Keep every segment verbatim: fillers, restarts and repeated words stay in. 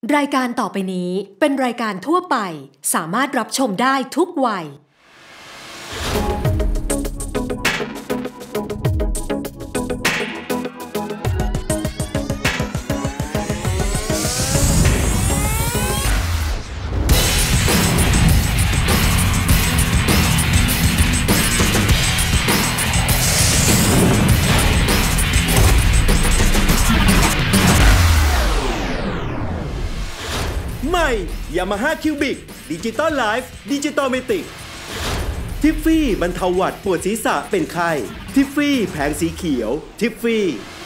รายการต่อไปนี้เป็นรายการทั่วไปสามารถรับชมได้ทุกวัยใหม่ Yamaha Cubic Digital Life Digital Matic ทิฟฟี่บรรเทาหวัดปวดศีรษะเป็นไข้ทิฟฟี่แผงสีเขียวทิฟฟี่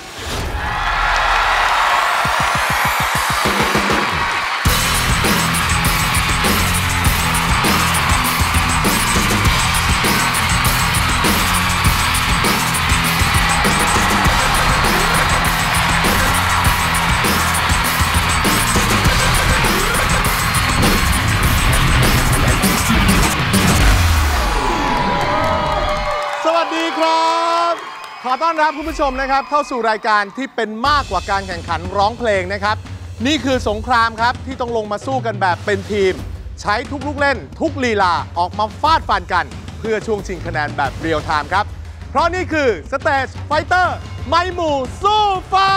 ขอต้อนรับคุณผู้ชมนะครับเข้าสู่รายการที่เป็นมากกว่าการแข่งขันร้องเพลงนะครับนี่คือสงครามครับที่ต้องลงมาสู้กันแบบเป็นทีมใช้ทุกลูกเล่นทุกลีลาออกมาฟาดฟันกันเพื่อช่วงชิงคะแนนแบบเรียลไทม์ครับเพราะนี่คือสเตจไฟเตอร์ไม้หมู่สู้ฟ้า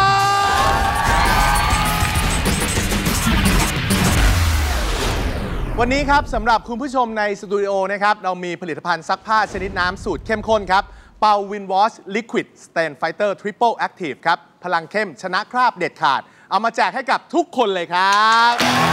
วันนี้ครับสำหรับคุณผู้ชมในสตูดิโอนะครับเรามีผลิตภัณฑ์ซักผ้าชนิดน้ำสูตรเข้มข้นครับเป่าวินวอชลิควิดสเตนไฟเตอร์ทริปเปิลแอคทีฟครับพลังเข้มชนะคราบเด็ดขาดเอามาแจกให้กับทุกคนเลยครับ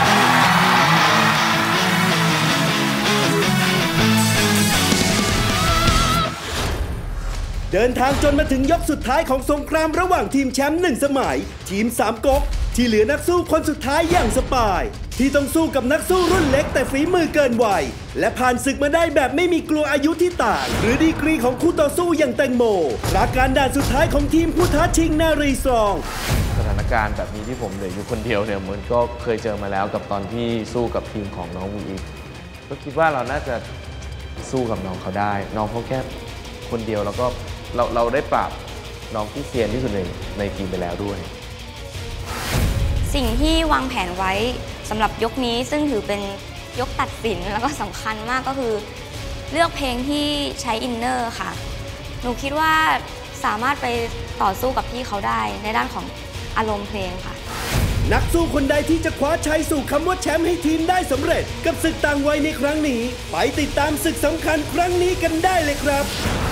เดินทางจนมาถึงยกสุดท้ายของสงครามระหว่างทีมแชมป์หนึ่งสมัยทีมสามก๊กที่เหลือนักสู้คนสุดท้ายอย่างสปายที่ต้องสู้กับนักสู้รุ่นเล็กแต่ฝีมือเกินวัยและผ่านศึกมาได้แบบไม่มีกลัวอายุที่ต่างหรือดีกรีของคู่ต่อสู้อย่างแตงโมปราการด่านสุดท้ายของทีมผู้ท้าชิงนารีสตรองสถานการณ์แบบนี้ที่ผมเหลืออยู่คนเดียวเนี่ยมันก็เคยเจอมาแล้วกับตอนที่สู้กับทีมของน้องวีอีกก็คิดว่าเราน่าจะสู้กับน้องเขาได้น้องเขาแค่คนเดียวแล้วก็เราเราได้ปราบน้องที่เซียนที่สุดในในทีมไปแล้วด้วยสิ่งที่วางแผนไว้สำหรับยกนี้ซึ่งถือเป็นยกตัดสินแล้วก็สำคัญมากก็คือเลือกเพลงที่ใช้อินเนอร์ค่ะหนูคิดว่าสามารถไปต่อสู้กับพี่เขาได้ในด้านของอารมณ์เพลงค่ะนักสู้คนใดที่จะคว้าชัยสู่คำว่าแชมป์ให้ทีมได้สำเร็จกับศึกต่างวัยในครั้งนี้ไปติดตามศึกสำคัญครั้งนี้กันได้เลยครับ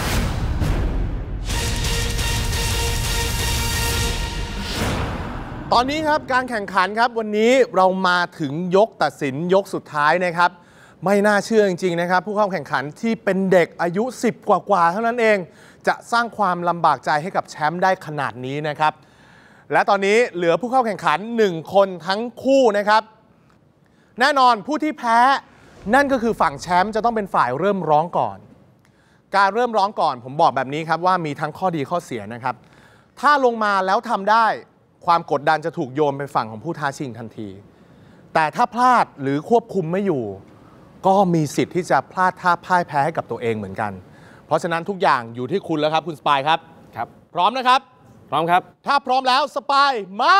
ตอนนี้ครับการแข่งขันครับวันนี้เรามาถึงยกตัดสินยกสุดท้ายนะครับไม่น่าเชื่อจริงๆนะครับผู้เข้าแข่งขันที่เป็นเด็กอายุสิบกว่าๆเท่านั้นเองจะสร้างความลำบากใจให้กับแชมป์ได้ขนาดนี้นะครับและตอนนี้เหลือผู้เข้าแข่งขันหนึ่งคนทั้งคู่นะครับแน่นอนผู้ที่แพ้นั่นก็คือฝั่งแชมป์จะต้องเป็นฝ่ายเริ่มร้องก่อนการเริ่มร้องก่อนผมบอกแบบนี้ครับว่ามีทั้งข้อดีข้อเสียนะครับถ้าลงมาแล้วทำได้ความกดดันจะถูกโยนไปฝั่งของผู้ท้าชิงทันทีแต่ถ้าพลาดหรือควบคุมไม่อยู่ก็มีสิทธิ์ที่จะพลาดท่าพ่ายแพ้ให้กับตัวเองเหมือนกันเพราะฉะนั้นทุกอย่างอยู่ที่คุณแล้วครับคุณสปายครับครับพร้อมนะครับพร้อมครับถ้าพร้อมแล้วสปายมา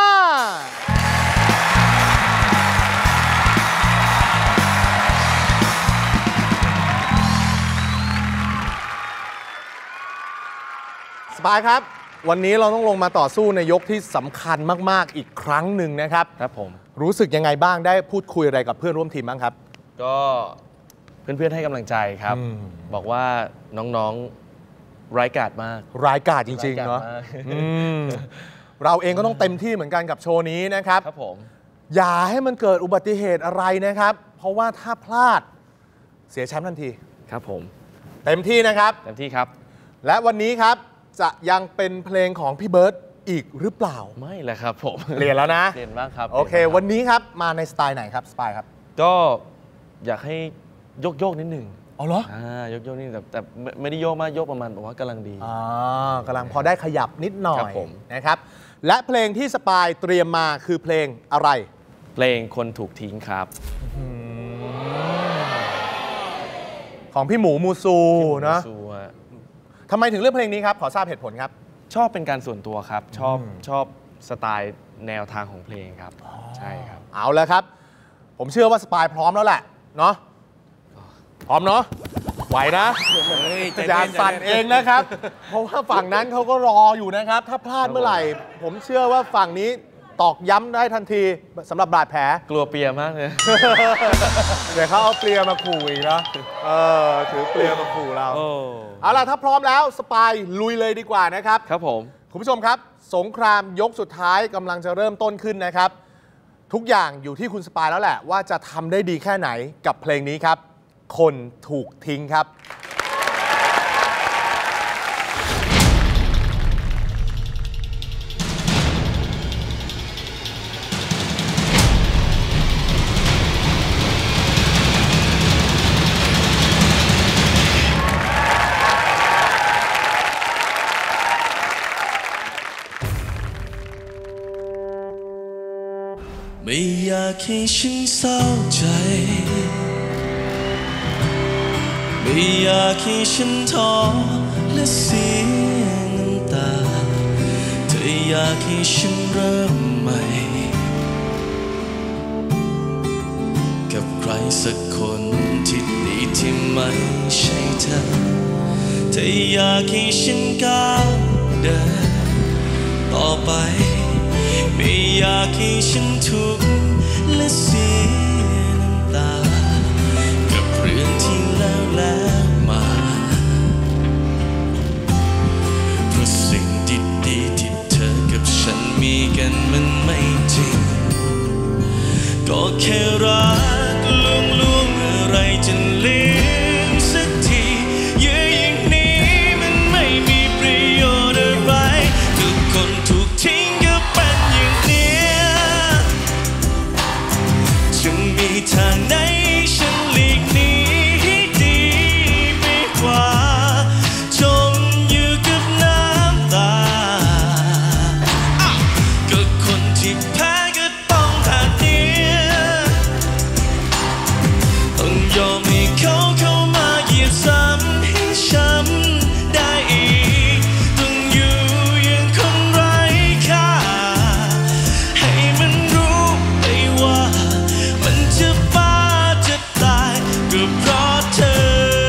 สปายครับวันนี้เราต้องลงมาต่อสู้ในยกที่สำคัญมากๆอีกครั้งหนึ่งนะครับครับผมรู้สึกยังไงบ้างได้พูดคุยอะไรกับเพื่อนร่วมทีมบ้างครับก็เพื่อนๆให้กำลังใจครับบอกว่าน้องๆร้ายกาจมากร้ายกาจจริงๆเนาะเราเองก็ต้องเต็มที่เหมือนกันกับโชว์นี้นะครับครับผมอย่าให้มันเกิดอุบัติเหตุอะไรนะครับเพราะว่าถ้าพลาดเสียแชมป์ทันทีครับผมเต็มที่นะครับเต็มที่ครับและวันนี้ครับจะยังเป็นเพลงของพี่เบิร์ตอีกหรือเปล่าไม่แหละครับผมเรียนแล้วนะเรียนบ้างครับโอเควันนี้ครับมาในสไตล์ไหนครับสปายครับก็อยากให้ยกโยกนิดหนึ่งอ๋อเหรออ่ายกโยกนิดแต่แต่ไม่ได้โยกมากโยกประมาณบอกว่ากำลังดีอ่ากำลังพอได้ขยับนิดหน่อยนะครับและเพลงที่สปายเตรียมมาคือเพลงอะไรเพลงคนถูกทิ้งครับของพี่หมูมูซูนะทำไมถึงเลือกเพลงนี้ครับขอทราบเหตุผลครับชอบเป็นการส่วนตัวครับชอบชอบสไตล์แนวทางของเพลงครับใช่ครับเอาแล้วครับผมเชื่อว่าสปายพร้อมแล้วแหละเนาะพร้อมเนาะไหวนะอย่าสั่นเองนะครับเพราะว่าฝั่งนั้นเขาก็รออยู่นะครับถ้าพลาดเมื่อไหร่ผมเชื่อว่าฝั่งนี้ตอกย้ำได้ทันทีสำหรับบาดแผลกลัวเปียมากเลยเดี๋ยวเขาเอาเปลียมาขู่อีกนะเออถือเปลียมาขู่เราเอาล่ะถ้าพร้อมแล้วสปายลุยเลยดีกว่านะครับครับผมคุณผู้ชมครับสงครามยกสุดท้ายกำลังจะเริ่มต้นขึ้นนะครับทุกอย่างอยู่ที่คุณสปายแล้วแหละว่าจะทำได้ดีแค่ไหนกับเพลงนี้ครับคนถูกทิ้งครับไม่อยากให้ฉันเศร้าใจไม่อยากให้ฉันท้อและเสียน้ำตาเธออยากให้ฉันเริ่มใหม่กับใครสักคนที่ดีที่ไม่ใช่เธอเธออยากให้ฉันก้าวเดินต่อไปไม่อยากให้ฉันทุกข์และเสียน้ำตากับเรื่องที่แล้วแล้วมาเพราะสิ่งดีๆที่เธอกับฉันมีกันมันไม่จริงก็แค่รักลวงๆเมื่อไรจะลืมสักทีเยอะอย่างนี้มันไม่มีประโยชน์อะไรทุกคนถูกทิ้งทางไหนฉันหลีกหนีให้ดีไม่กว่าจมอยู่กับน้ำตาก็คนที่แพ้ก็ต้องผ่านเนี่ยต้องยอมให้เขาเข้ามาเหยียบซ้ำให้ช้ำได้อีกต้องอยู่อย่างคนไร้ค่าให้มันรู้ไปว่ามันจะบ้าจะตายก็เพราะเธอ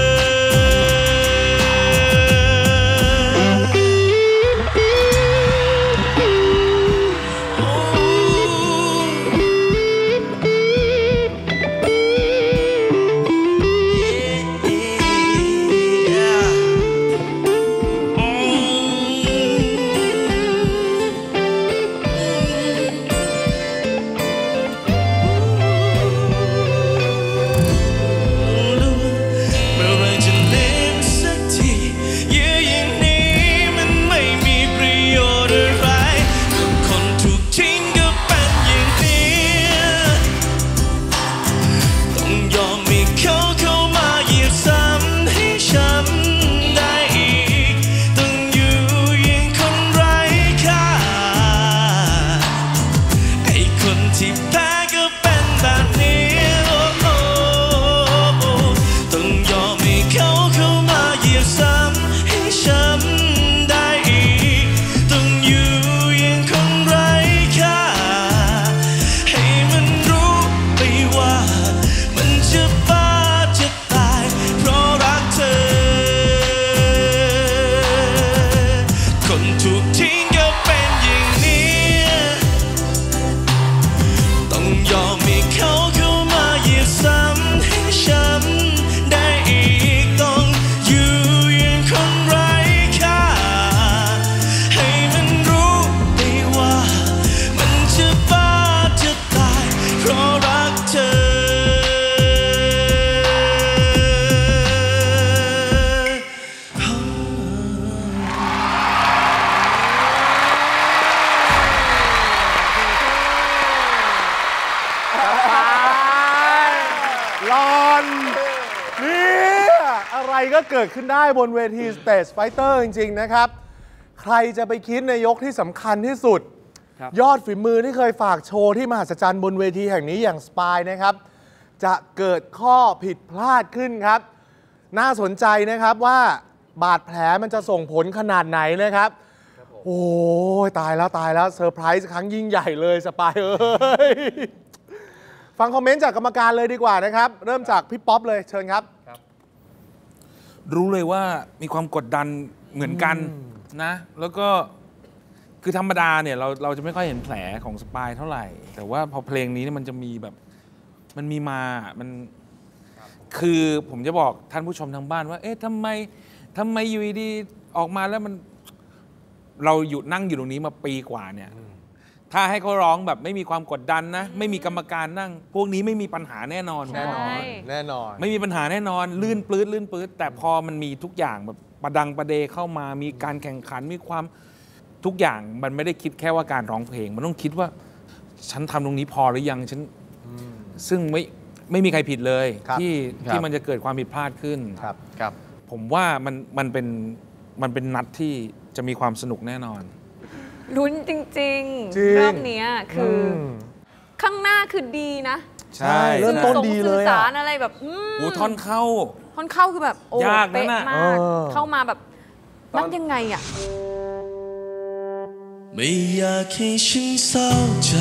ก็เกิดขึ้นได้บนเวที Stage Fighter จริงๆนะครับใครจะไปคิดในยกที่สำคัญที่สุดยอดฝีมือที่เคยฝากโชว์ที่มหัศจรรย์บนเวทีแห่งนี้อย่างสปายนะครับจะเกิดข้อผิดพลาดขึ้นครับน่าสนใจนะครับว่าบาดแผลมันจะส่งผลขนาดไหนนะครับโอ้ยตายแล้วตายแล้วเซอร์ไพรส์ครั้งยิ่งใหญ่เลยสปายเอ้ยฟังคอมเมนต์จากกรรมการเลยดีกว่านะครับเริ่มจากพี่ป๊อปเลยเชิญครับรู้เลยว่ามีความกดดันเหมือนกันนะแล้วก็คือธรรมดาเนี่ยเราเราจะไม่ค่อยเห็นแผลของสปายเท่าไหร่ แต่ว่าพอเพลงนี้เนี่ยมันจะมีแบบมันมีมามันคือผมจะบอกท่านผู้ชมทางบ้านว่าเอ๊ะทำไมทำไมอยู่ดีออกมาแล้วมันเราอยู่นั่งอยู่ตรงนี้มาปีกว่าเนี่ยถ้าให้เขาร้องแบบไม่มีความกดดันนะไม่มีกรรมการนั่งพวกนี้ไม่มีปัญหาแน่นอนแน่นอนแน่นอนไม่มีปัญหาแน่นอนลื่นปลื้ดลื่นปลื้ดแต่พอมันมีทุกอย่างแบบประดังประเดเข้ามามีการแข่งขันมีความทุกอย่างมันไม่ได้คิดแค่ว่าการร้องเพลงมันต้องคิดว่าฉันทำตรงนี้พอหรือยังฉันซึ่งไม่ไม่มีใครผิดเลยที่ที่มันจะเกิดความผิดพลาดขึ้นครับครับผมว่ามันมันเป็นมันเป็นนัดที่จะมีความสนุกแน่นอนลุ้นจริงๆรอบนี้คือข้างหน้าคือดีนะใช่เริ่มต้นดีเลยสื่อสารอะไรแบบโอ้ท่อนเข้าท่อนเข้าคือแบบโอ้ยากนะเป๊ะมากเข้ามาแบบนัดยังไงอ่ะไม่อยากให้ฉันเศร้าใจ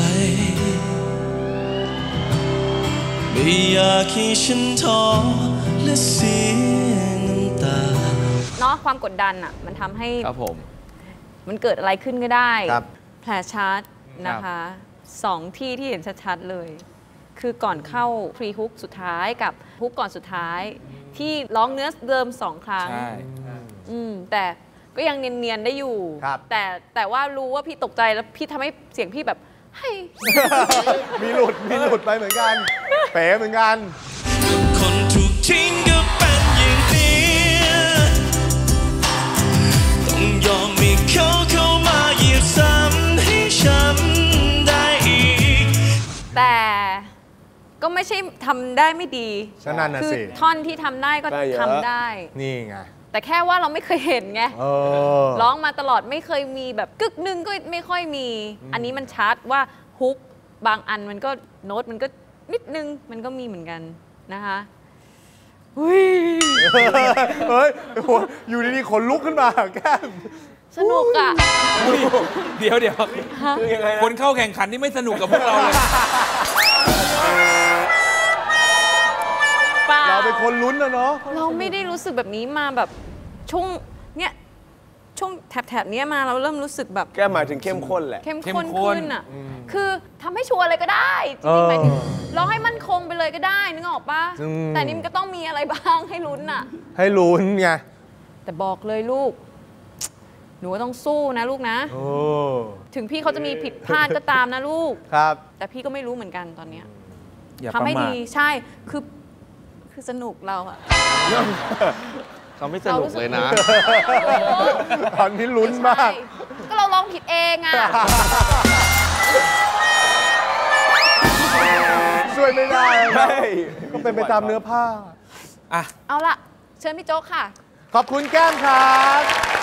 ไม่อยากให้ฉันท้อและเสียน้ำตาเนาะความกดดันอ่ะมันทำให้ครับผมมันเกิดอะไรขึ้นก็ได้แผลชัดนะคะสองที่ที่เห็นชัดๆเลยคือก่อนเข้าพรีฮุกสุดท้ายกับฮุกก่อนสุดท้ายที่ร้องเนื้อเดิมสองครั้งอืมแต่ก็ยังเนียนๆได้อยู่แต่แต่ว่ารู้ว่าพี่ตกใจแล้วพี่ทำให้เสียงพี่แบบเฮ้ยมีหลุดมีหลุดไปเหมือนกันเป๋เหมือนกันคนถูกทิ้งก็เป็นอย่างนี้ต้องยอมให้เขาเข้ามาเหยียบซ้ำให้ช้ำได้อีกแต่ก็ไม่ใช่ทำได้ไม่ดีคือท่อนที่ทำได้ก็ทำได้นี่ไงแต่แค่ว่าเราไม่เคยเห็นไงร้องมาตลอดไม่เคยมีแบบกึกนึงก็ไม่ค่อยมีอันนี้มันชัดว่าฮุกบางอันมันก็โน้ตมันก็นิดนึงมันก็มีเหมือนกันนะคะเฮ้ยเฮ้ยอยู่ดีๆขนลุกขึ้นมาแก้มสนุกอ่ะเดี๋ยวเดี๋ยวคนเข้าแข่งขันนี่ไม่สนุกกับพวกเราเลยเราเป็นคนลุ้นนะเนาะเราไม่ได้รู้สึกแบบนี้มาแบบช่วงเนี้ยช่วงแถบๆนี้มาเราเริ่มรู้สึกแบบแกหมายถึงเข้มข้นแหละเข้มข้นขึ้นอ่ะคือทำให้ชัวร์อะไรก็ได้จริงๆหมายถึงร้องให้มั่นคงไปเลยก็ได้นึกออกปะแต่นี่มันก็ต้องมีอะไรบ้างให้ลุ้นอ่ะให้ลุ้นไงแต่บอกเลยลูกหนูต้องสู้นะลูกนะถึงพี่เขาจะมีผิดพลาดก็ตามนะลูกครับแต่พี่ก็ไม่รู้เหมือนกันตอนเนี้ยทำให้ดีใช่คือคือสนุกเราอะเขาไม่สนุกเลยนะตอนนี้ลุ้นมากก็เราลองผิดเองอะช่วยไม่ได้ก็เป็นไปตามเนื้อผ้าอ่ะเอาล่ะเชิญพี่โจ๊กค่ะขอบคุณแก้มครับ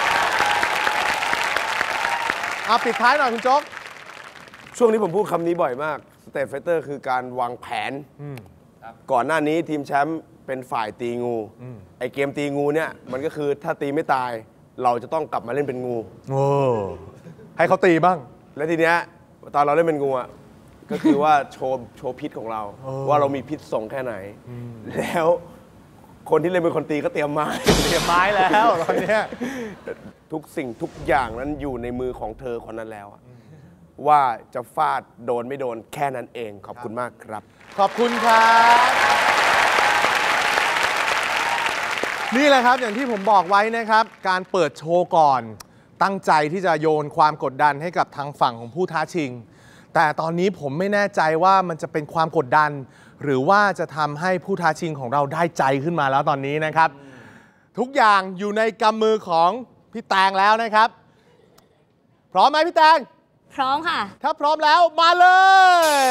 เอาปิดท้ายหน่อยคุณโจ๊กช่วงนี้ผมพูดคำนี้บ่อยมากสเตทไฟเตอร์คือการวางแผนก่อนหน้านี้ทีมแชมป์เป็นฝ่ายตีงูไอเกมตีงูเนี่ยมันก็คือถ้าตีไม่ตายเราจะต้องกลับมาเล่นเป็นงูโอ้ให้เขาตีบ้างและทีเนี้ยตอนเราเล่นเป็นงูอ่ะก็คือว่าโชว์โชว์พิษของเราว่าเรามีพิษส่งแค่ไหนแล้วคนที่เล่นเป็นคนตีก็เตรียมไม้เตรียมไม้แล้วตอนนี้ทุกสิ่งทุกอย่างนั้นอยู่ในมือของเธอคนนั้นแล้วว่าจะฟาดโดนไม่โดนแค่นั้นเองขอบคุณมากครับขอบคุณครับนี่แหละครับอย่างที่ผมบอกไว้นะครับการเปิดโชว์ก่อนตั้งใจที่จะโยนความกดดันให้กับทางฝั่งของผู้ท้าชิงแต่ตอนนี้ผมไม่แน่ใจว่ามันจะเป็นความกดดันหรือว่าจะทำให้ผู้ท้าชิงของเราได้ใจขึ้นมาแล้วตอนนี้นะครับทุกอย่างอยู่ในกำมือของพี่แตงแล้วนะครับพร้อมไหมพี่แตงพร้อมค่ะถ้าพร้อมแล้วมาเลย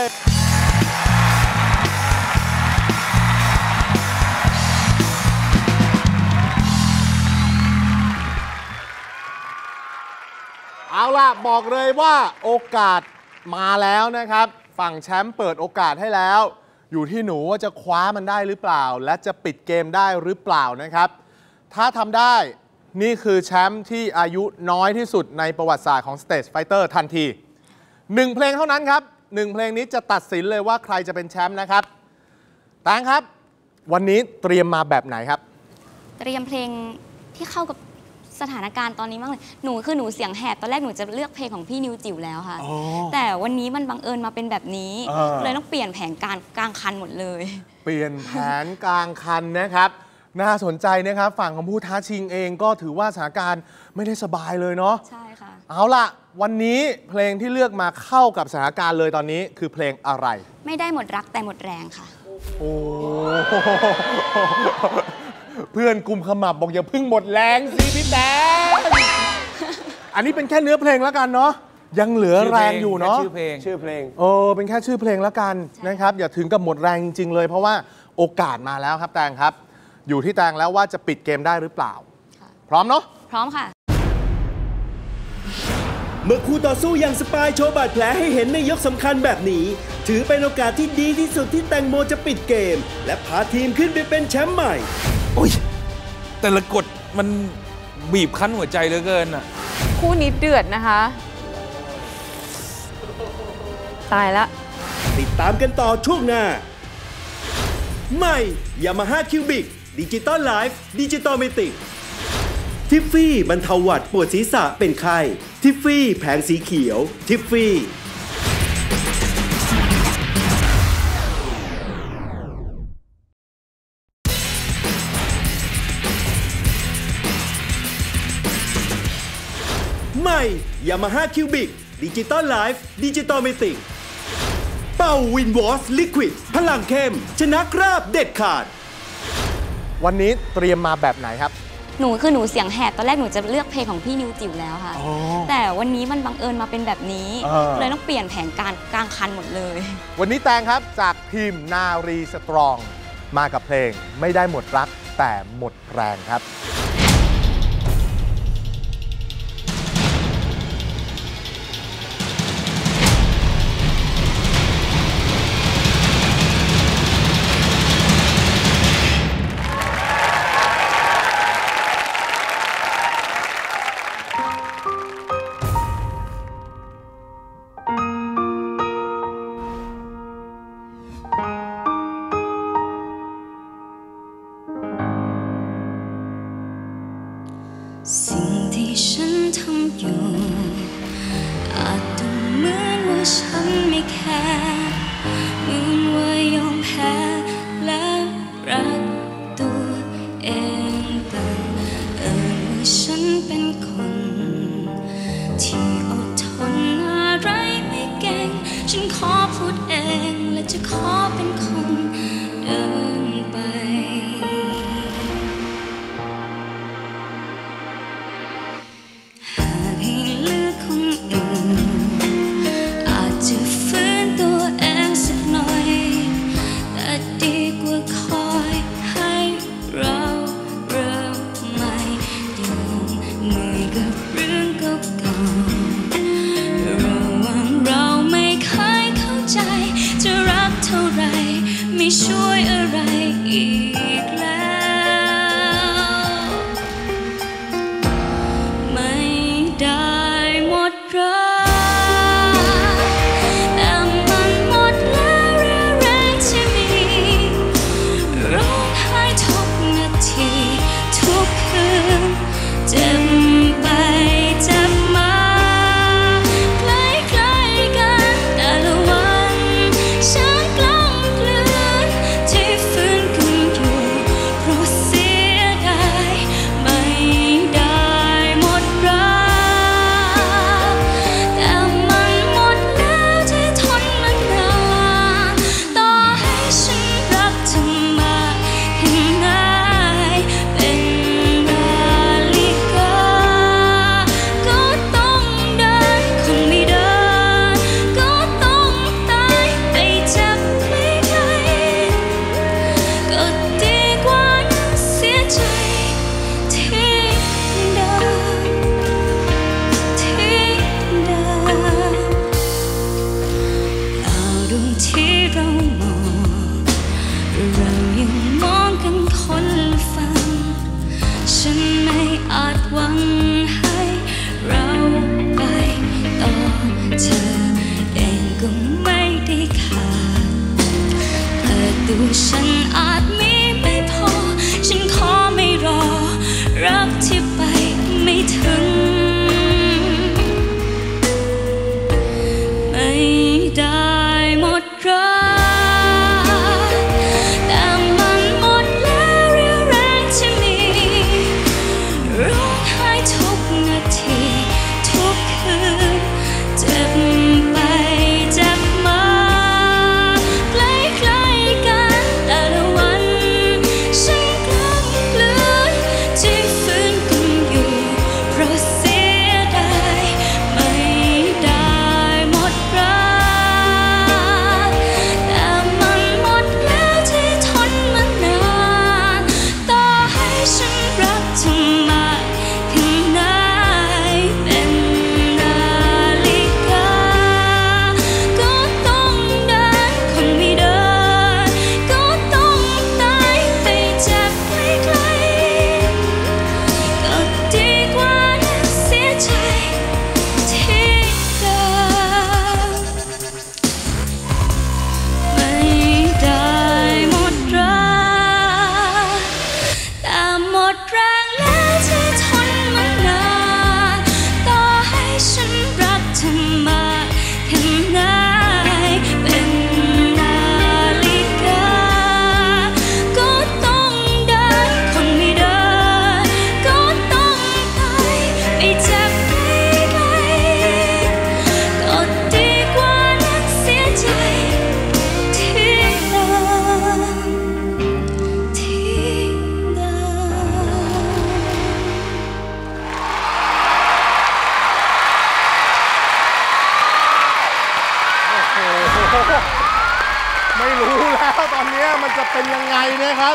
เอาล่ะบอกเลยว่าโอกาสมาแล้วนะครับฝั่งแชมป์เปิดโอกาสให้แล้วอยู่ที่หนูว่าจะคว้ามันได้หรือเปล่าและจะปิดเกมได้หรือเปล่านะครับถ้าทำได้นี่คือแชมป์ที่อายุน้อยที่สุดในประวัติศาสตร์ของ Stage Fighter ทันทีหนึ่งเพลงเท่านั้นครับหนึ่งเพลงนี้จะตัดสินเลยว่าใครจะเป็นแชมป์นะครับแตงครับวันนี้เตรียมมาแบบไหนครับเตรียมเพลงที่เข้ากับสถานการณ์ตอนนี้มากเลยหนูคือหนูเสียงแหบตอนแรกหนูจะเลือกเพลงของพี่นิวจิ๋วแล้วค่ะแต่วันนี้มันบังเอิญมาเป็นแบบนี้เลยต้องเปลี่ยนแผนการกลางคันหมดเลยเปลี่ยนแผนกลางคันนะครับน่าสนใจนะครับฝั่งของผู้ท้าชิงเองก็ถือว่าสถานการณ์ไม่ได้สบายเลยเนาะใช่ค่ะเอาล่ะวันนี้เพลงที่เลือกมาเข้ากับสถานการณ์เลยตอนนี้คือเพลงอะไรไม่ได้หมดรักแต่หมดแรงค่ะโอ้เพื่อนกลุ่มขมับบอกอย่าพึ่งหมดแรงสิพี่แตงอันนี้เป็นแค่เนื้อเพลงแล้วกันเนาะยังเหลือแรงอยู่เนาะชื่อเพลงชื่อเพลงเออเป็นแค่ชื่อเพลงแล้วกันนะครับอย่าถึงกับหมดแรงจริงๆเลยเพราะว่าโอกาสมาแล้วครับแตงครับอยู่ที่แตงแล้วว่าจะปิดเกมได้หรือเปล่าพร้อมเนาะพร้อมค่ะเมื่อคู่ต่อสู้อย่างสปายโชว์บาดแผลให้เห็นในยกสำคัญแบบนี้ถือเป็นโอกาสที่ดีที่สุดที่แตงโมจะปิดเกมและพาทีมขึ้นไปเป็นแชมป์ใหม่โอ้ยแต่ละกฎมันบีบคั้นหัวใจเหลือเกินอ่ะคู่นี้เดือดนะคะตายละติดตามกันต่อช่วงหน้าใหม่ Yamaha Cubic Digital Life Digital Matic ทิฟฟี่บรรเทาหวัดปวดศีรษะเป็นไข้ทิฟฟี่แผงสีเขียวทิฟฟี่ใหม่ Yamaha Cubic Digital Life Digital Matic เป้าวินวอสลิควิดพลังเข้มชนะคราบเด็ดขาดวันนี้เตรียมมาแบบไหนครับหนูคือหนูเสียงแหบตอนแรกหนูจะเลือกเพลงของพี่นิวจิ๋วแล้วค่ะแต่วันนี้มันบังเอิญมาเป็นแบบนี้เลยต้องเปลี่ยนแผนการกลางคันหมดเลยวันนี้แตงครับจากทีมนารีสตรองมากับเพลงไม่ได้หมดรักแต่หมดแรงครับสิ่งที่ฉันทำอยู่อาจดูเหมือนว่าฉันไม่แคร์เหมือนว่ายอมแพ้และรักตัวเองแต่เออว่าฉันเป็นคนที่อดทนอะไรไม่เก่งฉันขอพูดเองและจะขอเป็นคนเดินไปช่วยอะไรอีกแล้วไม่ได้หมดรักแต่มันหมดแล้วแรงที่มีร้องไห้ทุกนาทีทุกคืนเจ็บไปเจ็บมาใกล้ๆกันแต่ละวันฉันกล้ำกลืนที่ฝืนกันอยู่ตัวฉันอาจมีไม่พอฉันขอไม่รอรักที่ไปไม่ถึงไม่ได้หมดรักแต่มันหมดแล้วเรี่ยวแรงที่มีร้องไห้ทุกนาทีทุกคืนเจ็บไปเจ็บมาใกล้ๆกันแต่ละวันฉันกล้ำกลืนที่ฟื้นกันอยู่เพราะเสียดายไม่ได้หมดรักแต่มันหมดแล้วที่ทนมานานต่อให้ฉันรักเธอมากแค่ไหนเป็นนาฬิกาก็ต้องเดินคนไม่เดินก็ต้องตายไปจากไกลๆก็ดีกว่านั้นเสียใจที่เดิมไม่ได้หมดรักแต่หมดแรงแล้วที่ทนมานานต่อให้ฉันรักเธอมากแค่ไหนเป็นนาฬิกาก็ต้องเดินคนไม่เดินก็ต้องตายไปจากไกลๆก็ดีกว่านั้นเสียใจที่เดิมที่เดิมไม่รู้แล้วตอนนี้มันจะเป็นยังไงนะครับ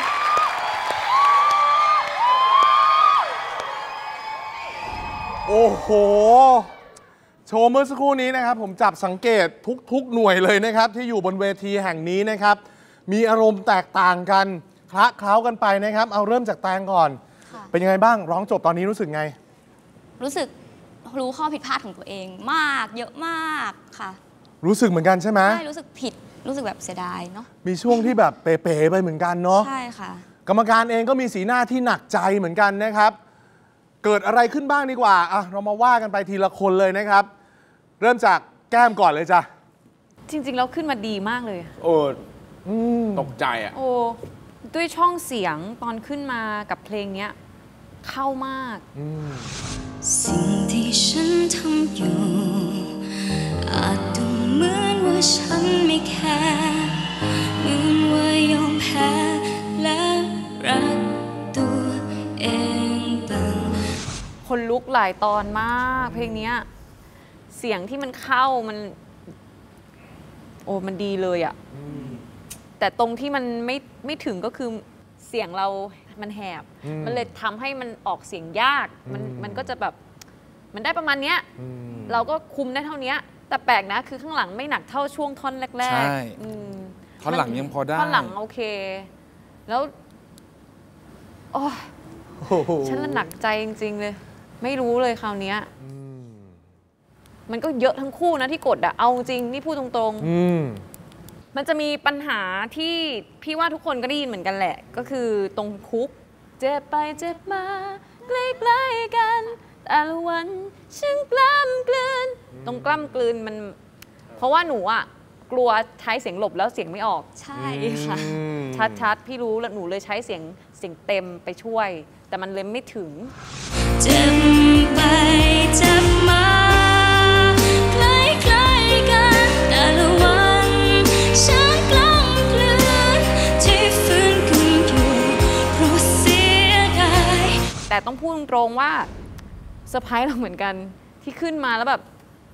โอ้โห โชว์เมื่อสักครู่นี้นะครับผมจับสังเกตทุกๆหน่วยเลยนะครับที่อยู่บนเวทีแห่งนี้นะครับมีอารมณ์แตกต่างกันคละเคล้ากันไปนะครับเอาเริ่มจากแตงก่อน เป็นยังไงบ้างร้องจบตอนนี้รู้สึกไงรู้สึกรู้ข้อผิดพลาดของตัวเองมากเยอะมากค่ะรู้สึกเหมือนกันใช่ไหมใช่รู้สึกผิดรู้สึกแบบเสียดายเนาะมีช่วงที่แบบเป๋ๆไปเหมือนกันเนาะใช่ค่ะกรรมการเองก็มีสีหน้าที่หนักใจเหมือนกันนะครับ เกิดอะไรขึ้นบ้างดีกว่าอ่ะเรามาว่ากันไปทีละคนเลยนะครับ เริ่มจากแก้มก่อนเลยจ้ะจริงๆแล้วขึ้นมาดีมากเลยโอ้ตกใจอ่ะโอ้ด้วยช่องเสียงตอนขึ้นมากับเพลงเนี้ยเข้ามากสิ่งที่ฉันทำอยู่อาจดูเหมือนว่าฉันไม่แคร์เหมือนว่ายอมแพ้และรักตัวเองบ้างคนลุกหลายตอนมากเพลงเนี้ยเสียงที่มันเข้ามันโอ้มันดีเลยอะแต่ตรงที่มันไม่ไม่ถึงก็คือเสียงเรามันแหบ มันเลยทำให้มันออกเสียงยากมันมันก็จะแบบมันได้ประมาณเนี้ยเราก็คุมได้เท่านี้แต่แปลกนะคือข้างหลังไม่หนักเท่าช่วงท่อนแรกใช่ๆอืมท่อนหลังยังพอได้ท่อนหลังโอเค แล้วโอ้ยฉันละหนักใจจริงๆเลย ไม่รู้เลยคราวนี้มันก็เยอะทั้งคู่นะที่กดอะเอาจริงนี่พูดตรงๆมันจะมีปัญหาที่พี่ว่าทุกคนก็ได้ยินเหมือนกันแหละ ก็คือตรงคุกเจ็บไปเจ็บมาใกล้ๆกันแต่ละวันฉันกล้ำกลืนตรงกล้ำกลืนมันเพราะว่าหนูอะกลัวใช้เสียงหลบแล้วเสียงไม่ออกใช่ค่ะชัดๆพี่รู้แล้วหนูเลยใช้เสียงเสียงเต็มไปช่วย แต่มันเลยไม่ถึงเจ็บไปเจ็บมาใกล้ๆกันแต่ละวันฉันกล้ำกลืนที่ฟื้นกันอยู่เพราะเสียดายแต่ต้องพูดตรงๆว่าเซอร์ไพรส์เราเหมือนกันที่ขึ้นมาแล้วแบบ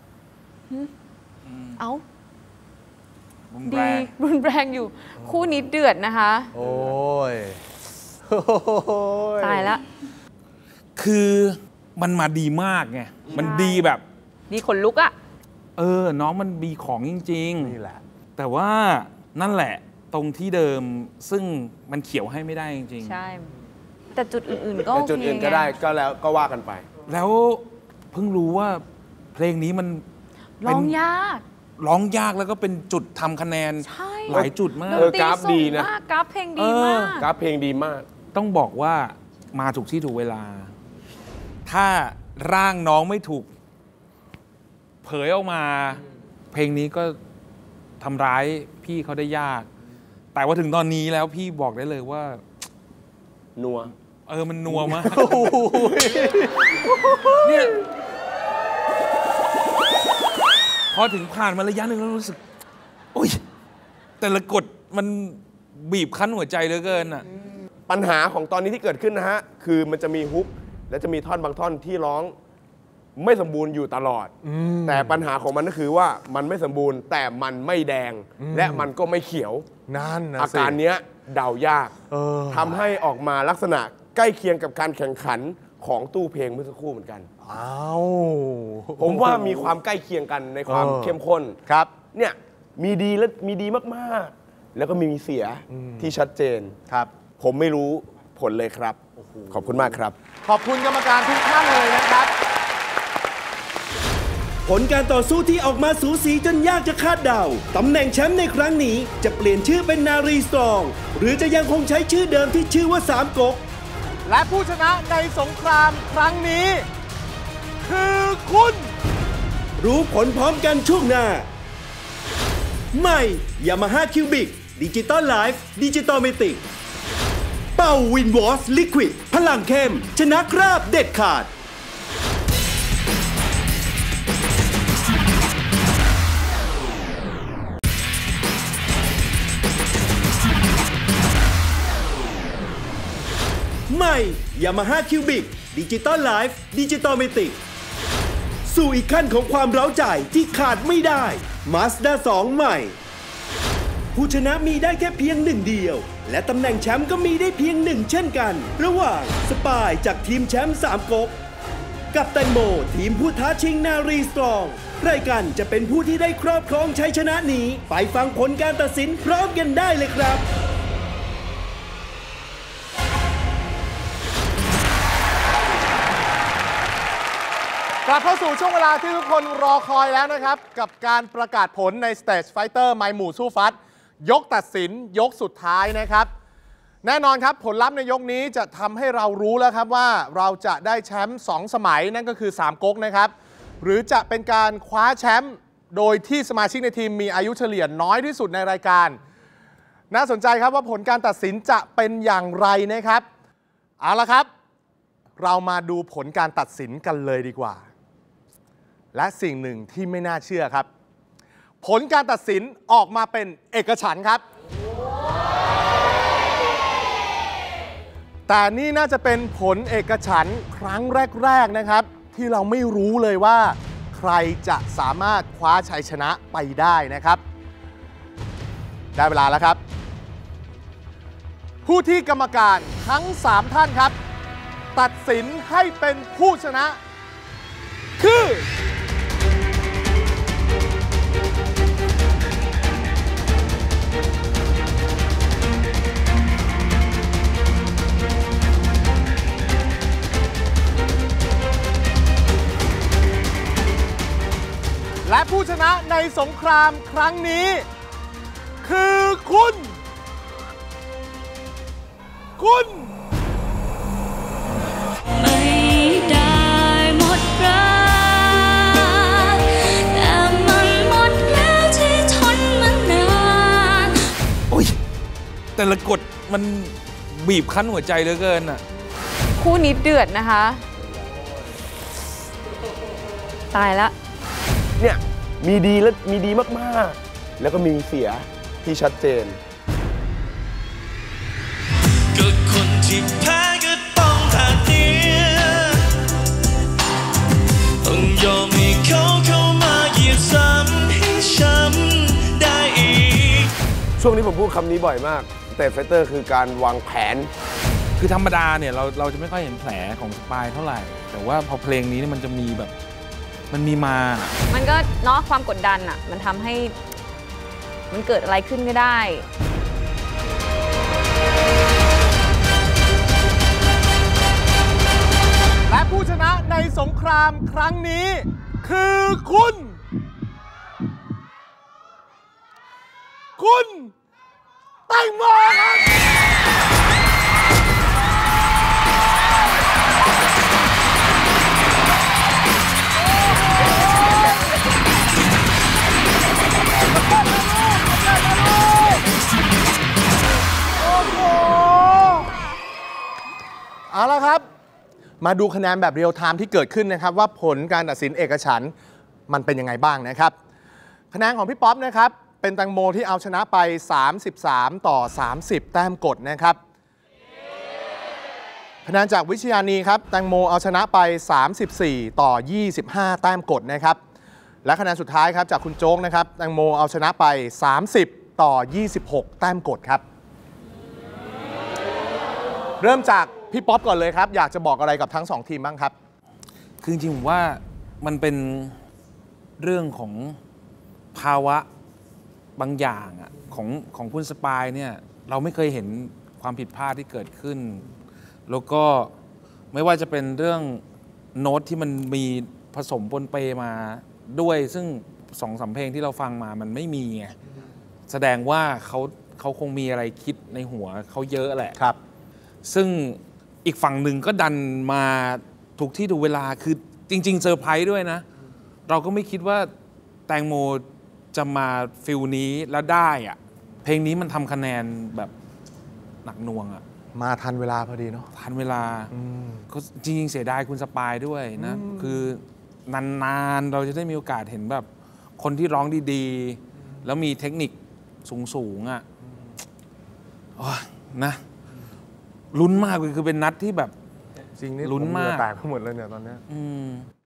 เอ้ารุนดีแรงรุนแรงอยู่คู่นี้เดือดนะคะโอ้ยตายละคือมันมาดีมากไง มันดีแบบดีขนลุกอะเออ น้องมันมีของจริงนี่แหละๆ แต่ว่านั่นแหละตรงที่เดิมซึ่งมันเขียวให้ไม่ได้จริงใช่ แต่จุดอื่นๆก็แต่โอเคจุดอื่นก็ได้ก็แล้วก็ว่ากันไปๆ แล้วเพิ่งรู้ว่าเพลงนี้มันร้องยากร้องยากแล้วก็เป็นจุดทำคะแนนใช่หลายจุดมากเออกราฟดีนะกราฟเพลงดีมากกราฟเพลงดีมากต้องบอกว่ามาถูกที่ถูกเวลา ถ้าร่างน้องไม่ถูกเผยออกมา เพลงนี้ก็ทำร้ายพี่เขาได้ยาก แต่ว่าถึงตอนนี้แล้วพี่บอกได้เลยว่านัวเออมันนัวมากเนี่ยพอถึงผ่านมาระยะหนึ่งแล้วรู้สึกโอ้ยแต่ละกฎมันบีบคั้นหัวใจเหลือเกินอ่ะปัญหาของตอนนี้ที่เกิดขึ้นนะฮะคือมันจะมีฮุกและจะมีท่อนบางท่อนที่ร้องไม่สมบูรณ์อยู่ตลอดแต่ปัญหาของมันก็คือว่ามันไม่สมบูรณ์แต่มันไม่แดงและมันก็ไม่เขียวนั่นนะอาการเนี้ยเดายากทำให้ออกมาลักษณะใกล้เคียงกับการแข่งขันของตู้เพลงเมื่อสักครู่เหมือนกันอ้าวผมว่ามีความใกล้เคียงกันในความเข้มข้นครับเนี่ยมีดีและมีดีมากๆแล้วก็มีเสียที่ชัดเจนครับผมไม่รู้ผลเลยครับขอบคุณมากครับขอบคุณกรรมการทุกท่านเลยนะครับผลการต่อสู้ที่ออกมาสูสีจนยากจะคาดเดาตำแหน่งแชมป์ในครั้งนี้จะเปลี่ยนชื่อเป็นนารีสตรองหรือจะยังคงใช้ชื่อเดิมที่ชื่อว่าสามก๊กและผู้ชนะในสงครามครั้งนี้คือคุณรู้ผลพร้อมกันช่วงหน้าใหม่ Yamaha Cubic Digital Life Digital Matic เป่าวินวอสลิควิดพลังเข้มชนะคราบเด็ดขาดใหม่ Yamaha Cubic Digital Life Digital Matic สู่อีกขั้นของความเร้าใจที่ขาดไม่ได้ Mazda สองใหม่ผู้ชนะมีได้แค่เพียงหนึ่งเดียวและตำแหน่งแชมป์ก็มีได้เพียงหนึ่งเช่นกันระหว่างสปายจากทีมแชมป์สามก๊กกับแตงโมทีมผู้ท้าชิงนารีสตรองใครกันจะเป็นผู้ที่ได้ครอบครองชัยชนะนี้ไปฟังผลการตัดสินพร้อมกันได้เลยครับกลับเข้าสู่ช่วงเวลาที่ทุกคนรอคอยแล้วนะครับกับการประกาศผลใน Stage Fighter ไมหมู่สู้ฟัดยกตัดสินยกสุดท้ายนะครับแน่นอนครับผลลัพธ์ในยกนี้จะทำให้เรารู้แล้วครับว่าเราจะได้แชมป์สองสมัยนั่นก็คือสามก๊กนะครับหรือจะเป็นการคว้าแชมป์โดยที่สมาชิกในทีมมีอายุเฉลี่ยน้อยที่สุดในรายการน่าสนใจครับว่าผลการตัดสินจะเป็นอย่างไรนะครับเอาละครับเรามาดูผลการตัดสินกันเลยดีกว่าและสิ่งหนึ่งที่ไม่น่าเชื่อครับผลการตัดสินออกมาเป็นเอกฉันท์ครับแต่นี่น่าจะเป็นผลเอกฉันท์ครั้งแรกๆนะครับที่เราไม่รู้เลยว่าใครจะสามารถคว้าชัยชนะไปได้นะครับได้เวลาแล้วครับผู้ที่กรรมการทั้งสามท่านครับตัดสินให้เป็นผู้ชนะคือและผู้ชนะในสงครามครั้งนี้คือคุณคุณไม่ได้หมดรักแต่มันหมดแล้วที่ทนมานานโอ้ยแต่ละกฎมันบีบคั้นหัวใจเหลือเกินอ่ะคู่นี้เดือดนะคะตายละเนี่ยมีดีและมีดีมากๆแล้วก็มีเสียที่ชัดเจนก็คนที่แพ้ก็ต้องผ่านเนี่ยต้องยอมให้เขาเข้ามาเหยียบซ้ำให้ช้ำได้อีกช่วงนี้ผมพูดคำนี้บ่อยมากแต่ไฟเตอร์คือการวางแผนคือธรรมดาเนี่ยเราเราจะไม่ค่อยเห็นแผลของสปายเท่าไหร่แต่ว่าพอเพลงนี้มันจะมีแบบมันมีมามันก็เนาะความกดดันอ่ะมันทำให้มันเกิดอะไรขึ้นก็ได้และผู้ชนะในสงครามครั้งนี้คือคุณคุณแตงโมครับเอาละครับมาดูคะแนนแบบเรียลไทม์ที่เกิดขึ้นนะครับว่าผลการตัดสินเอกฉันท์มันเป็นยังไงบ้างนะครับคะแนนของพี่ป๊อปนะครับเป็นแตงโมที่เอาชนะไปสามสิบสามต่อสามสิบแต้มกดนะครับคะแนนจากวิชญานีครับแตงโมเอาชนะไปสามสิบสี่ต่อยี่สิบห้าแต้มกดนะครับและคะแนนสุดท้ายครับจากคุณโจ๊กนะครับแตงโมเอาชนะไปสามสิบต่อยี่สิบหกแต้มกดครับเริ่มจากพี่ป๊อปก่อนเลยครับอยากจะบอกอะไรกับทั้งสองทีมบ้างครับคือจริงๆผมว่ามันเป็นเรื่องของภาวะบางอย่างอะของของคุณสปายเนี่ยเราไม่เคยเห็นความผิดพลาดที่เกิดขึ้นแล้วก็ไม่ว่าจะเป็นเรื่องโน้ตที่มันมีผสมปนเปมาด้วยซึ่งสองสามเพลงที่เราฟังมามันไม่มีไงแสดงว่าเขาเขาคงมีอะไรคิดในหัวเขาเยอะแหละครับซึ่งอีกฝั่งหนึ่งก็ดันมาถูกที่ถูกเวลาคือจริงๆเซอร์ไพรส์ด้วยนะเราก็ไม่คิดว่าแตงโมจะมาฟิลนี้แล้วได้อะเพลงนี้มันทำคะแนนแบบหนักหน่วงอะมาทันเวลาพอดีเนาะทันเวลาก็จริงๆเสียดายคุณสปายด้วยนะคือนานๆเราจะได้มีโอกาสเห็นแบบคนที่ร้องดีๆแล้วมีเทคนิคสูงๆอะนะลุ้นมากเลยคือเป็นนัดที่แบบจริงนี่ลุ้นมากแตกหมดเลยเนี่ยตอนนี้อืม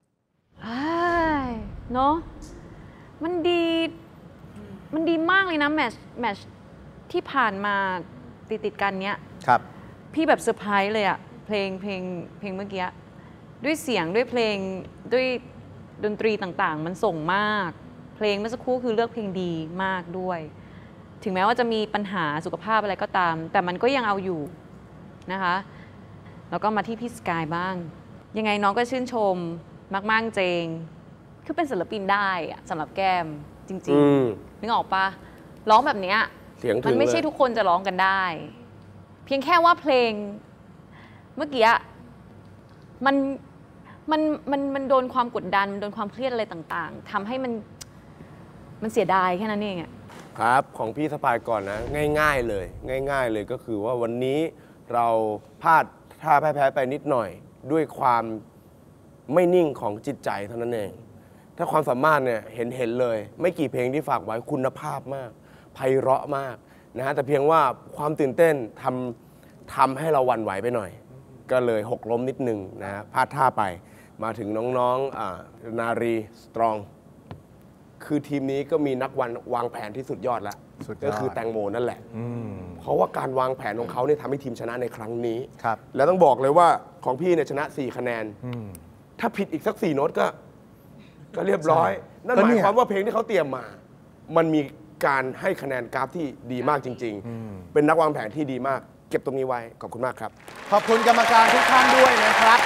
เนาะมันดีมันดีมากเลยนะแมตช์แมตช์ที่ผ่านมาติดติดกันเนี้ยครับพี่แบบเซอร์ไพรส์เลยอะเพลงเพลงเพลงเมื่อกี้ด้วยเสียงด้วยเพลงด้วยดนตรีต่างๆมันส่งมากเพลงเมื่อสักครู่คือเลือกเพลงดีมากด้วยถึงแม้ว่าจะมีปัญหาสุขภาพอะไรก็ตามแต่มันก็ยังเอาอยู่นะคะแล้วก็มาที่พี่สกายบ้างยังไงน้องก็ชื่นชมมากๆเจงคือเป็นศิลปินได้อะสำหรับแก้มจริงๆนึกออกปะร้องแบบนี้มันไม่ใช่ทุกคนจะร้องกันได้เพียงแค่ว่าเพลงเมื่อกี้มันมันมันมันโดนความกดดันโดนความเครียดอะไรต่างๆทำให้มันมันเสียดายแค่นั้นเองอะครับของพี่สปายก่อนนะง่ายๆเลยง่ายๆเลยก็คือว่าวันนี้เราพลาดท่าแพ้ๆไปนิดหน่อยด้วยความไม่นิ่งของจิตใจเท่านั้นเองถ้าความสามารถเนี่ยเห็นเห็นเลยไม่กี่เพลงที่ฝากไว้คุณภาพมากไพเราะมากนะฮะแต่เพียงว่าความตื่นเต้นทำทำให้เราหวั่นไหวไปหน่อยก็เลยหกล้มนิดนึงนะฮะพลาดท่าไปมาถึงน้องๆนารีสตรองคือทีมนี้ก็มีนักวันวางแผนที่สุดยอดแล้วก็คือแตงโมนั่นแหละเพราะว่าการวางแผนของเขาเนี่ยทำให้ทีมชนะในครั้งนี้แล้วต้องบอกเลยว่าของพี่เนี่ยชนะสี่คะแนนถ้าผิดอีกสักสี่โน้ตก็ก็เรียบร้อยนั่นหมายความว่าเพลงที่เขาเตรียมมามันมีการให้คะแนนกราฟที่ดีมากจริงๆเป็นนักวางแผนที่ดีมากเก็บตรงนี้ไว้ขอบคุณมากครับขอบคุณกรรมการทุกท่านด้วยนะครับ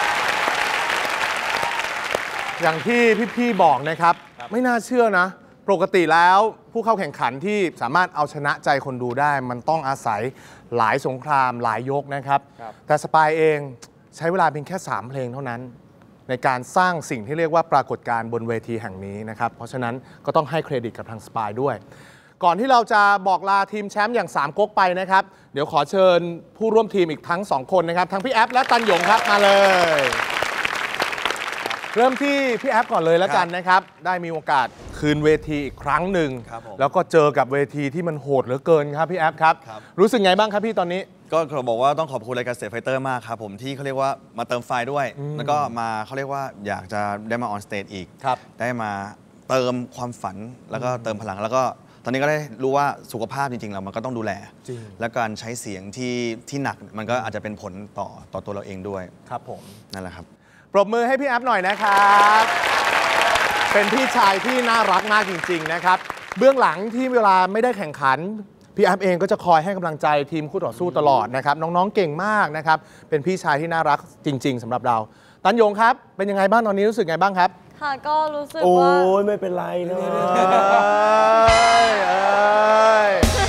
อย่างที่พี่ๆบอกนะครับไม่น่าเชื่อนะปกติแล้วผู้เข้าแข่งขันที่สามารถเอาชนะใจคนดูได้มันต้องอาศัยหลายสงครามหลายยกนะครับแต่สปายเองใช้เวลาเพียงแค่สามเพลงเท่านั้นในการสร้างสิ่งที่เรียกว่าปรากฏการณ์บนเวทีแห่งนี้นะครับเพราะฉะนั้นก็ต้องให้เครดิตกับทางสปายด้วยก่อนที่เราจะบอกลาทีมแชมป์อย่างสามก๊กไปนะครับเดี๋ยวขอเชิญผู้ร่วมทีมอีกทั้งสองคนนะครับทั้งพี่แอฟและตันหยงครับมาเลยเริ่มที่พี่แอฟก่อนเลยแล้วกันนะครับได้มีโอกาสคืนเวทีอีกครั้งหนึ่งแล้วก็เจอกับเวทีที่มันโหดเหลือเกินครับพี่แอฟครับรู้สึกไงบ้างครับพี่ตอนนี้ก็ขอบอกว่าต้องขอบคุณรายการ Stage Fighter มากครับผมที่เขาเรียกว่ามาเติมไฟด้วยแล้วก็มาเขาเรียกว่าอยากจะได้มาออนสเตจอีกได้มาเติมความฝันแล้วก็เติมพลังแล้วก็ตอนนี้ก็ได้รู้ว่าสุขภาพจริงๆเรามันก็ต้องดูแลและการใช้เสียงที่ที่หนักมันก็อาจจะเป็นผลต่อต่อตัวเราเองด้วยครับผมนั่นแหละครับปรบมือให้พี่แอฟหน่อยนะครับเป็นพี่ชายที่น่ารักมากจริงๆนะครับเบื้องหลังที่เวลาไม่ได้แข่งขันพี่แอฟเองก็จะคอยให้กำลังใจทีมคู่ต่อสู้ตลอดนะครับน้องๆเก่งมากนะครับเป็นพี่ชายที่น่ารักจริงๆสำหรับเราตันยงครับเป็นยังไงบ้างตอนนี้รู้สึกไงบ้างครับค่ะก็รู้สึกว่าโอ้ยไม่เป็นไรเนาะ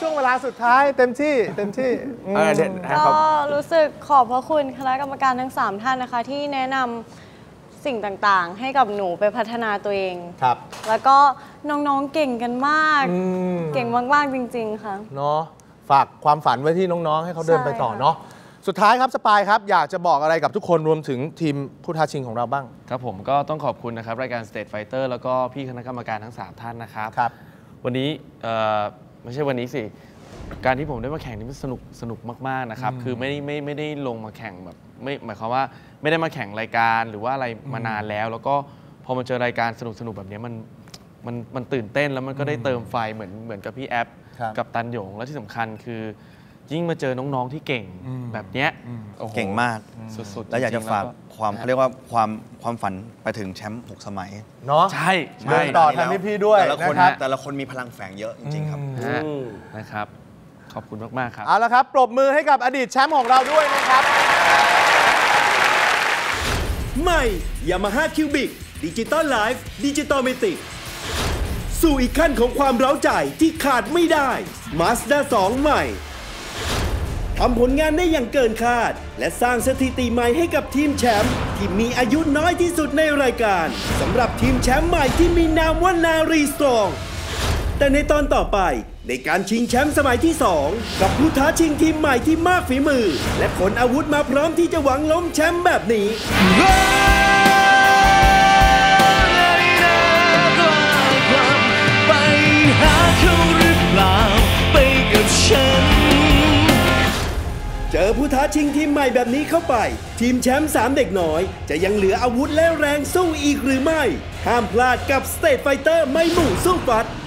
ช่วงเวลาสุดท้ายเต็มที่เต็มที่ก็รู้สึกขอบพระคุณคณะกรรมการทั้งสามท่านนะคะที่แนะนำสิ่งต่างๆ ให้กับหนูไปพัฒนาตัวเองครับแล้วก็น้องๆเก่งกันมากเก่งมากๆจริงๆค่ะเนาะฝากความฝันไว้ที่น้องๆให้เขาเดินไปต่อเนาะสุดท้ายครับสปายครับอยากจะบอกอะไรกับทุกคนรวมถึงทีมผู้ท้าชิงของเราบ้างครับผมก็ต้องขอบคุณนะครับรายการ State Fighter แล้วก็พี่คณะกรรมการทั้งสามท่านนะครับครับวันนี้ไม่ใช่วันนี้สิการที่ผมได้มาแข่งนี่มันสนุกสนุกมากๆนะครับคือไม่ไม่ไม่ได้ลงมาแข่งแบบไม่หมายความว่าไม่ได้มาแข่งรายการหรือว่าอะไรมานานแล้วแล้วก็พอมาเจอรายการสนุกสนุกแบบนี้มันมันมันตื่นเต้นแล้วมันก็ได้เติมไฟเหมือนเหมือนกับพี่แอปกับตันหยงและที่สำคัญคือยิ่งมาเจอน้องๆที่เก่งแบบเนี้ยเก่งมากสุดๆแล้วอยากจะฝากความเขาเรียกว่าความความฝันไปถึงแชมป์หกสมัยเนาะใช่ใช่ต่อทันพี่ด้วยแต่ละคนแต่ละคนมีพลังแฝงเยอะจริงๆครับนะครับขอบคุณมากๆครับเอาละครับปรบมือให้กับอดีตแชมป์ของเราด้วยนะครับใหม่ Yamaha Cubic Digital Life Digital Matic สู่อีกขั้นของความเร้าใจที่ขาดไม่ได้ Mazda สองใหม่ทำผลงานได้อย่างเกินคาดและสร้างสถิติใหม่ให้กับทีมแชมป์ที่มีอายุน้อยที่สุดในรายการสำหรับทีมแชมป์ใหม่ที่มีนามว่านารีสตรองแต่ในตอนต่อไปในการชิงแชมป์สมัยที่สองกับผู้ท้าชิงทีมใหม่ที่มากฝีมือและขนอาวุธมาพร้อมที่จะหวังล้มแชมป์แบบนี้ไปหาเขาหรือเปล่าไปกับฉันเจอผู้ท้าชิงทีมใหม่แบบนี้เข้าไปทีมแชมป์สามเด็กน้อยจะยังเหลืออาวุธและแรงสู้อีกหรือไม่ห้ามพลาดกับ State Fighter ไม่หมู่สู้ฟัด